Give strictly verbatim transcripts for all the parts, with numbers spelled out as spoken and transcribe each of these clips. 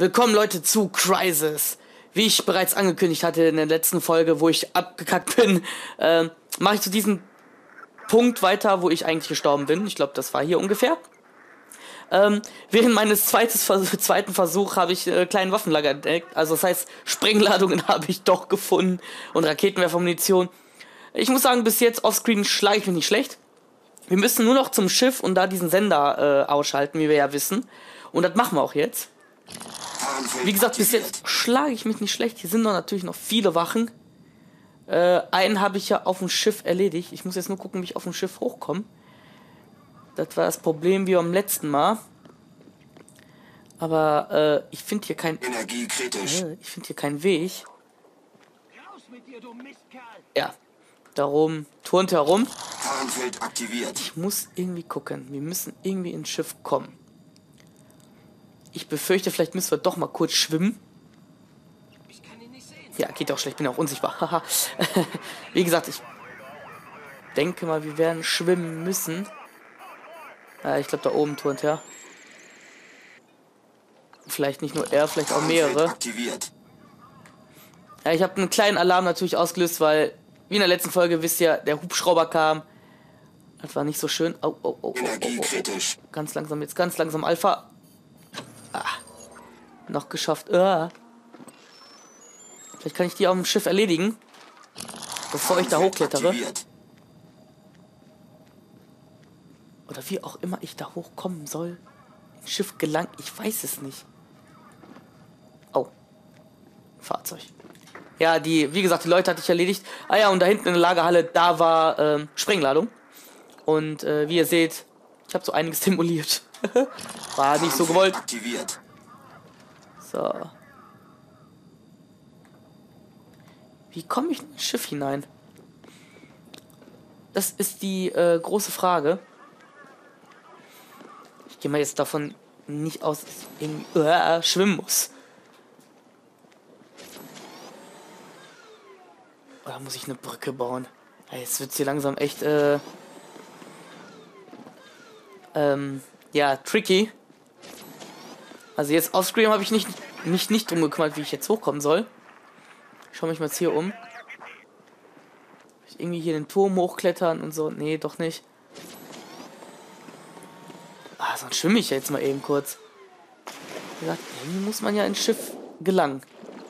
Willkommen Leute zu Crysis. Wie ich bereits angekündigt hatte in der letzten Folge, wo ich abgekackt bin, äh, mache ich zu diesem Punkt weiter, wo ich eigentlich gestorben bin. Ich glaube, das war hier ungefähr. Ähm, während meines zweites Vers zweiten Versuchs habe ich äh, kleinen Waffenlager entdeckt. Also das heißt, Sprengladungen habe ich doch gefunden und Raketenwerfermunition. Ich muss sagen, bis jetzt offscreen schlage ich mich nicht schlecht. Wir müssen nur noch zum Schiff und da diesen Sender äh, ausschalten, wie wir ja wissen. Und das machen wir auch jetzt. Wie gesagt, bis jetzt schlage ich mich nicht schlecht. Hier sind noch natürlich noch viele Wachen. Äh, einen habe ich ja auf dem Schiff erledigt. Ich muss jetzt nur gucken, wie ich auf dem Schiff hochkomme. Das war das Problem wie beim letzten Mal. Aber äh, ich finde hier kein... Energiekritisch. Äh, ich finde hier keinen Weg. Ja, darum turnt herum. Tarnfeld aktiviert. Ich muss irgendwie gucken. Wir müssen irgendwie ins Schiff kommen. Ich befürchte, vielleicht müssen wir doch mal kurz schwimmen. Ja, geht auch schlecht, bin auch unsichtbar. Wie gesagt, ich denke mal, wir werden schwimmen müssen. Ja, ich glaube, da oben turnt er. Vielleicht nicht nur er, vielleicht auch mehrere. Aktiviert. Ja, ich habe einen kleinen Alarm natürlich ausgelöst, weil, wie in der letzten Folge, wisst ihr, der Hubschrauber kam. Das war nicht so schön. Oh, oh, oh, oh, oh, oh, Energiekritisch. oh. Ganz langsam, jetzt ganz langsam Alpha. Ah, noch geschafft. Ah. Vielleicht kann ich die auf dem Schiff erledigen, bevor ich da hochklettere. Aktiviert. Oder wie auch immer ich da hochkommen soll. Ins Schiff gelangt, ich weiß es nicht. Oh. Fahrzeug. Ja, die, wie gesagt, die Leute hatte ich erledigt. Ah ja, und da hinten in der Lagerhalle, da war ähm, Sprengladung. Und äh, wie ihr seht, ich habe so einiges simuliert. War nicht so gewollt. Aktiviert. So. Wie komme ich ins Schiff hinein? Das ist die äh, große Frage. Ich gehe mal jetzt davon nicht aus, dass ich irgendwie äh, schwimmen muss. Oder muss ich eine Brücke bauen? Ja, jetzt wird es hier langsam echt äh, ähm, ja, tricky. Also jetzt offscreen habe ich nicht, nicht, nicht drum gekümmert, wie ich jetzt hochkommen soll. Ich schaue mich mal jetzt hier um. Ich irgendwie hier den Turm hochklettern und so. Nee, doch nicht. Ah, sonst schwimme ich ja jetzt mal eben kurz. Wie gesagt, irgendwie muss man ja ins Schiff gelangen.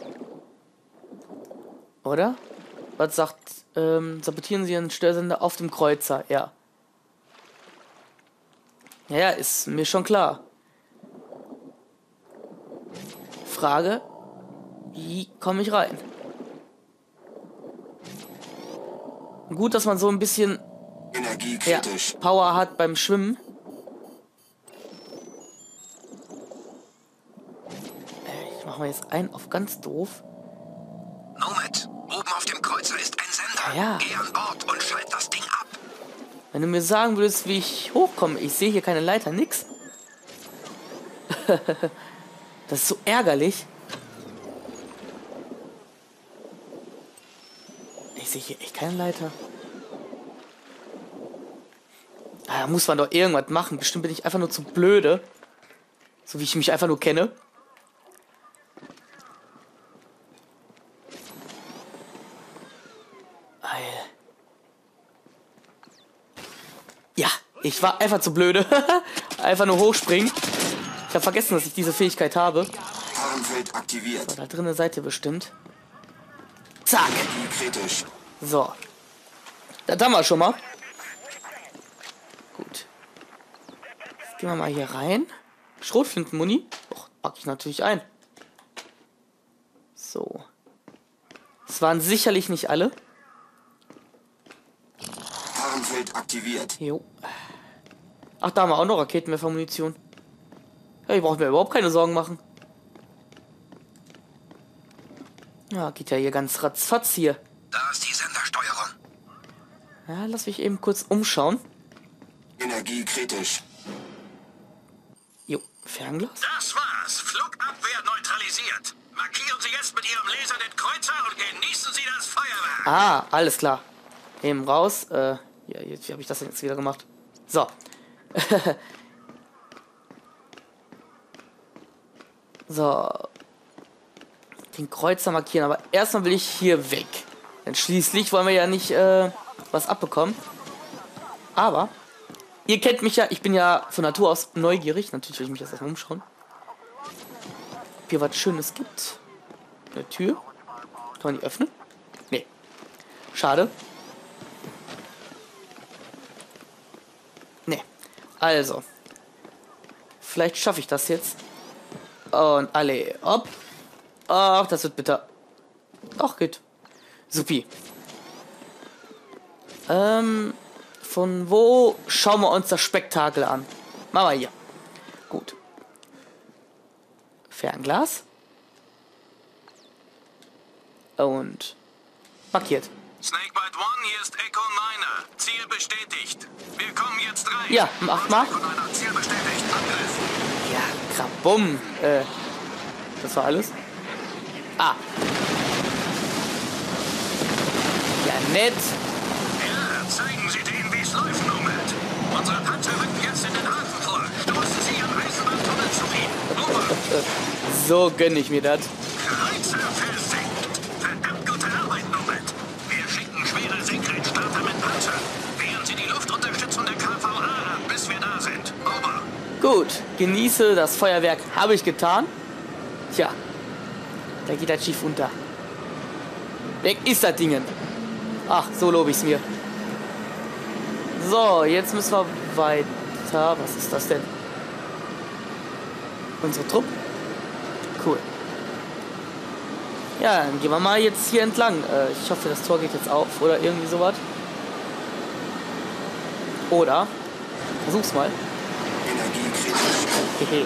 Oder? Was sagt, ähm, sabotieren Sie Ihren Störsender auf dem Kreuzer? Ja. Ja, ja, ist mir schon klar. Frage, wie komme ich rein? Gut, dass man so ein bisschen ja, Power hat beim Schwimmen. Ich mache mal jetzt einen auf ganz doof. Nomad, oben auf dem Kreuzer ist ein Sender. Ja. Geh an Bord und schalt das Ding ab. Wenn du mir sagen würdest, wie ich hochkomme, ich sehe hier keine Leiter, nix. Das ist so ärgerlich. Ich sehe hier echt keine Leiter. Ah, da muss man doch irgendwas machen. Bestimmt bin ich einfach nur zu blöde. So wie ich mich einfach nur kenne. Ja, ich war einfach zu blöde. Einfach nur hochspringen. Ich habe vergessen, dass ich diese Fähigkeit habe. Tarnfeld aktiviert. So, da drinnen seid ihr bestimmt. Zack. Kritisch. So. Das haben wir schon mal. Gut. Jetzt gehen wir mal hier rein. Schrotflintenmuni. Och, packe ich natürlich ein. So. Es waren sicherlich nicht alle. Tarnfeld aktiviert. Jo. Ach, da haben wir auch noch Raketenwerfermunition. Ja, ich brauche mir überhaupt keine Sorgen machen. Ja, geht ja hier ganz ratzfatz hier. Da ist die Sendersteuerung. Ja, lass mich eben kurz umschauen. Energiekritisch. Jo, Fernglas. Das war's. Flugabwehr neutralisiert. Markieren Sie jetzt mit Ihrem Laser den Kreuzer und genießen Sie das Feuerwerk. Ah, alles klar. Eben raus. Äh, ja, wie habe ich das denn jetzt wieder gemacht? So. So. Den Kreuzer markieren, aber erstmal will ich hier weg. Denn schließlich wollen wir ja nicht äh, was abbekommen. Aber, ihr kennt mich ja, ich bin ja von Natur aus neugierig. Natürlich will ich mich erst mal umschauen. Ob hier was Schönes gibt. Eine Tür. Kann man die öffnen? Nee. Schade. Nee. Also. Vielleicht schaffe ich das jetzt. Und alle. Hopp. Ach, das wird bitter. Doch, geht. Supi. Ähm, von wo schauen wir uns das Spektakel an? Machen wir hier. Gut. Fernglas. Und markiert. Snakebite One, hier ist Echo Niner. Ziel bestätigt. Wir kommen jetzt rein. Ja, mach mal. Echo Niner, Ziel bestätigt. Angriff. Ja, krabum. Äh, das war alles. Ah. Ja, nett. Ja, zeigen Sie denen, wie es läuft, Nomad. Unsere Panzer rücken jetzt in den Hafen vor. Stoßen Sie Ihren Eisenbahntunnel zu ihnen. Over. So gönn ich mir das. Kreuzer versenkt. Verdammt gute Arbeit, Nomad. Wir schicken schwere Senkrechtstarter mit Panzer. Wehren Sie die Luftunterstützung der K V A ab, bis wir da sind. Over. Gut, genieße das Feuerwerk. Habe ich getan. Tja, da geht das Schiff unter. Weg ist das Ding. Ach, so lobe ich es mir. So, jetzt müssen wir weiter. Was ist das denn? Unsere Truppe? Cool. Ja, dann gehen wir mal jetzt hier entlang. Äh, ich hoffe, das Tor geht jetzt auf oder irgendwie sowas. Oder, versuch's mal. Hehe.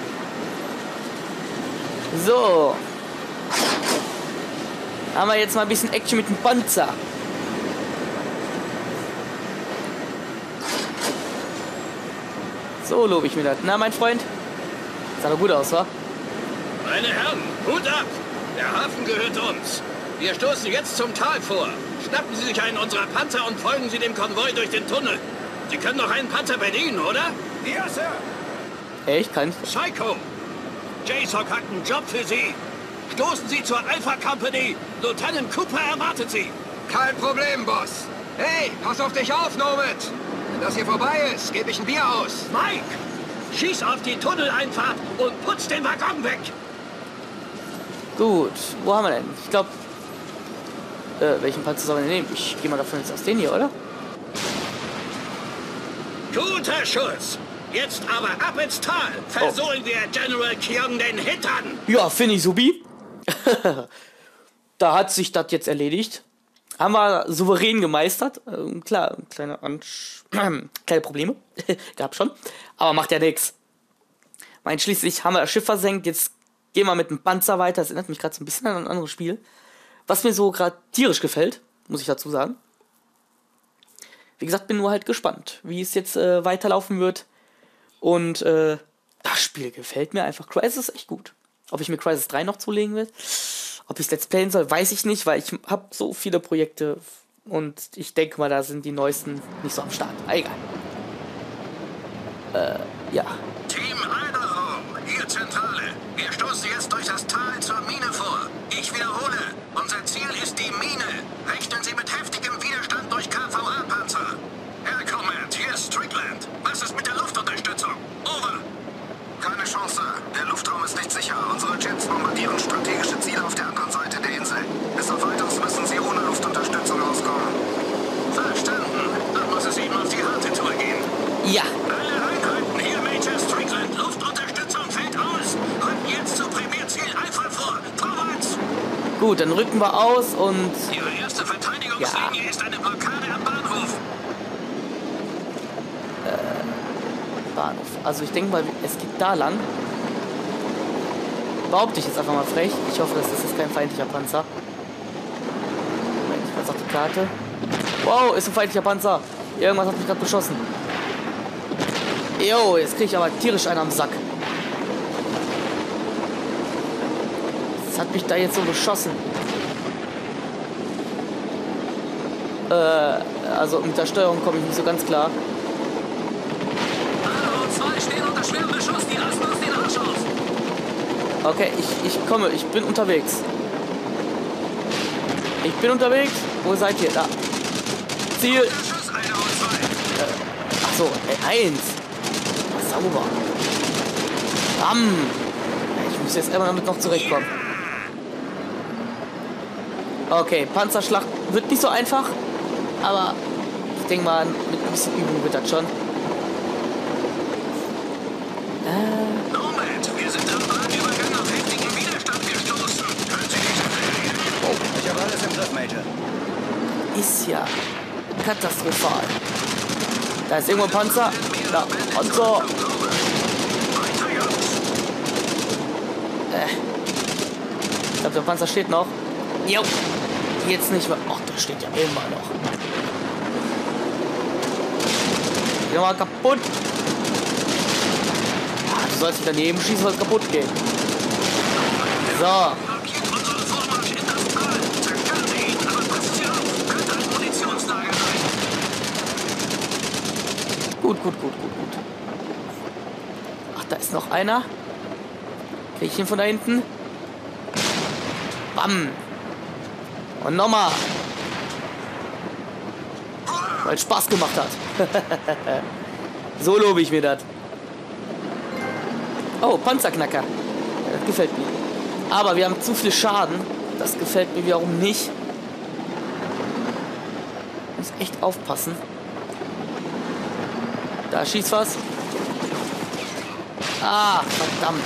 So. Haben wir jetzt mal ein bisschen Action mit dem Panzer. So lobe ich mir das. Na, mein Freund? Sah doch gut aus, wa? Meine Herren, Hut ab! Der Hafen gehört uns. Wir stoßen jetzt zum Tal vor. Schnappen Sie sich einen unserer Panzer und folgen Sie dem Konvoi durch den Tunnel. Sie können doch einen Panzer bedienen, oder? Ja, Sir. Echt? Kann ich? Psycho! J S O C hat einen Job für Sie. Stoßen Sie zur Alpha Company. Lieutenant Cooper erwartet Sie. Kein Problem, Boss. Hey, pass auf dich auf, Nomad. Wenn das hier vorbei ist, gebe ich ein Bier aus. Mike! Schieß auf die Tunneleinfahrt und putz den Waggon weg! Gut. Wo haben wir denn? Ich glaube... Äh, welchen Panzer sollen wir nehmen? Ich gehe mal davon jetzt aus den hier, oder? Guter Schuss! Jetzt aber ab ins Tal! Versohlen wir General Kyong den Hintern! Ja, finde ich supi. Da hat sich das jetzt erledigt. Haben wir souverän gemeistert. Ähm, klar, kleine, Ansch kleine Probleme. Gab schon. Aber macht ja nichts. Mein, schließlich haben wir das Schiff versenkt. Jetzt gehen wir mit dem Panzer weiter. Das erinnert mich gerade so ein bisschen an ein anderes Spiel. Was mir so gerade tierisch gefällt, muss ich dazu sagen. Wie gesagt, bin nur halt gespannt, wie es jetzt äh, weiterlaufen wird. Und äh, das Spiel gefällt mir einfach. Crysis ist echt gut. Ob ich mir Crysis drei noch zulegen will, ob ich es Let's Playen soll, weiß ich nicht, weil ich habe so viele Projekte und ich denke mal, da sind die neuesten nicht so am Start. Ah, egal. Äh, ja. Team Idaho, hier Zentrale. Wir stoßen jetzt durch das Tal zur Mine vor. Ich wiederhole, unser Ziel ist die Mine. Rechnen Sie mit heftigem Widerstand durch K V A-Panzer. Herr Command, hier ist Strickland. Was ist mit der Luftunterstützung? Over. Keine Chance. Der Luftraum ist nicht sicher. Unsere Jets bombardieren strategische Ziele auf der anderen Seite der Insel. Bis auf weiteres müssen sie ohne Luftunterstützung auskommen. Verstanden. Dann muss es eben auf die harte Tour gehen. Ja. Alle Einheiten, hier Major Strickland. Luftunterstützung fällt aus. Rücken jetzt zu Primärziel Alpha vor. Vorwärts. Gut, dann rücken wir aus und... Ihre erste Verteidigungslinie Ja. ist eine Blockade am Bahnhof. Bahnhof. Also ich denke mal, es geht da lang. Behaupte ich jetzt einfach mal frech. Ich hoffe, das ist jetzt kein feindlicher Panzer. Moment, was sagt die Karte? Wow, ist ein feindlicher Panzer. Irgendwas hat mich gerade beschossen. Jo, jetzt kriege ich aber tierisch einen am Sack. Was hat mich da jetzt so beschossen? Äh, also mit der Steuerung komme ich nicht so ganz klar. Stehen unter schwerem Beschuss, die lassen uns den Arsch aus. Okay, ich, ich komme, ich bin unterwegs. Ich bin unterwegs. Wo seid ihr? Da. Ziel. Äh, ach so, ey, eins. Sauber. Bam. Ich muss jetzt immer damit noch zurechtkommen. Okay, Panzerschlacht wird nicht so einfach. Aber ich denke mal, mit ein bisschen Übung wird das schon. Äh. Moment, wir sind am Bahnübergang auf heftigen Widerstand gestoßen. Können Sie nicht erklären? Oh, ich habe alles im Griff, Major. Ist ja katastrophal. Da ist irgendwo ein Panzer. Da, Panzer. Äh. Ich glaube, der Panzer steht noch. Jo. Jetzt nicht mehr. Ach, der steht ja immer noch. Geh mal kaputt. Ah, du sollst nicht daneben schießen, soll es kaputt gehen. So. Gut, gut, gut, gut, gut. Ach, da ist noch einer. Krieg ich ihn von da hinten? Bam. Und nochmal. Weil es Spaß gemacht hat. So lobe ich mir das. Oh, Panzerknacker. Ja, das gefällt mir. Aber wir haben zu viel Schaden. Das gefällt mir wiederum nicht. Muss echt aufpassen. Da schießt was. Ah, verdammt.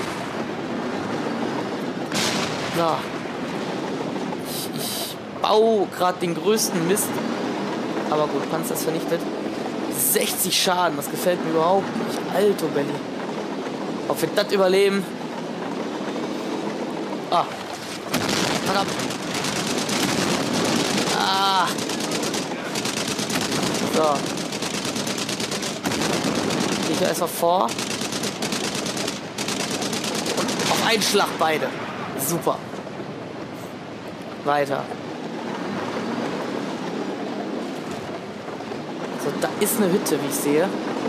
So. Ich, ich baue gerade den größten Mist. Aber gut, Panzer ist vernichtet. sechzig Schaden, das gefällt mir überhaupt nicht. Alto Belly. Ob wir das überleben? Ah. Verdammt. Ah. So. Ich gehe erstmal vor. Und auf einen Schlag beide. Super. Weiter. So, da ist eine Hütte, wie ich sehe.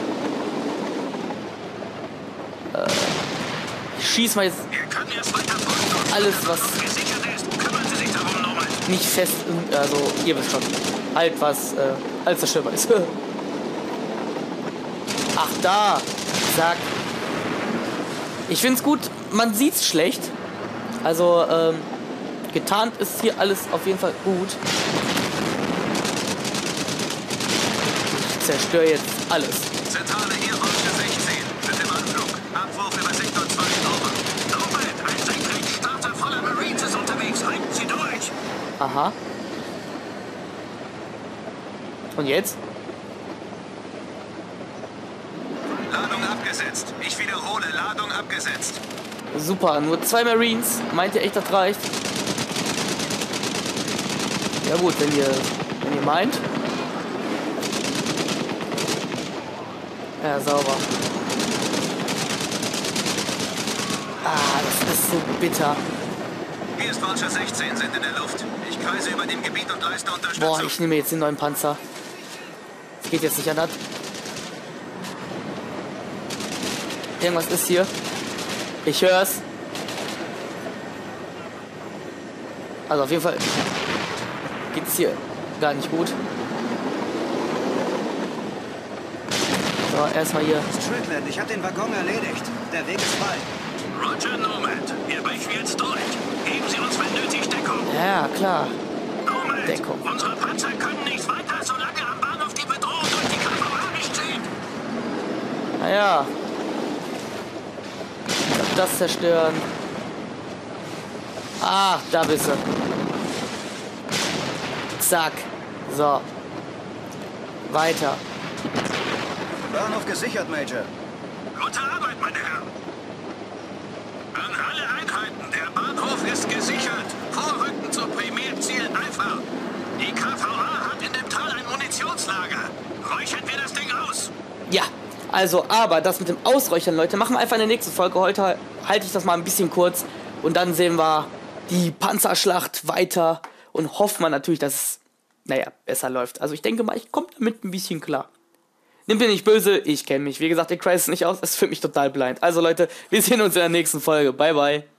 Äh, ich schieß mal jetzt alles, was nicht fest, also ihr wisst schon, halt was äh, alles zerstörbar ist. Ach da, sag. Ich find's gut, man sieht's schlecht. Also ähm, getarnt ist hier alles auf jeden Fall gut. Ich zerstöre jetzt alles. Zentrale hier Wolke sechzehn. Mit dem Anflug. Abwurf über Sektor zwei. Over. Nomad, ein Senkrechtstarter voller Marines ist unterwegs. Halten Sie durch. Aha. Und jetzt? Ladung abgesetzt. Ich wiederhole, Ladung abgesetzt. Super, nur zwei Marines. Meint ihr echt, das reicht? Ja gut, wenn ihr, wenn ihr meint. Ja, sauber. Ah, das ist so bitter. Hier ist Vulture sechzehn, sind in der Luft. Ich kreise über dem Gebiet und leiste Unterstützung. Boah, ich nehme jetzt den neuen Panzer. Das geht jetzt nicht anders. Irgendwas ist hier. Ich hör's. Also auf jeden Fall geht's hier gar nicht gut. So, erstmal hier. Strickland, ich habe den Waggon erledigt. Der Weg ist frei. Roger, Nomad. Wir brechen jetzt durch. Geben Sie uns, wenn nötig, Deckung. Ja, klar. Nomad, Deckung. unsere Panzer können nicht weiter, solange am Bahnhof die Bedrohung durch die K V A nicht steht. Naja. Das zerstören. Ah, da bist du. Zack. So. Weiter. Bahnhof gesichert, Major. Gute Arbeit, meine Herren. An alle Einheiten, der Bahnhof ist gesichert. Vorrücken zu Primärziel Alpha. Die K V A hat in dem Tal ein Munitionslager. Räuchern wir das Ding aus. Ja, also, aber das mit dem Ausräuchern, Leute, machen wir einfach in der nächsten Folge. Heute halte ich das mal ein bisschen kurz und dann sehen wir die Panzerschlacht weiter und hoffen wir natürlich, dass es, naja, besser läuft. Also ich denke mal, ich komme damit ein bisschen klar. Nimmt mir nicht böse, ich kenne mich. Wie gesagt, der Crysis nicht aus, es fühlt mich total blind. Also Leute, wir sehen uns in der nächsten Folge. Bye, bye.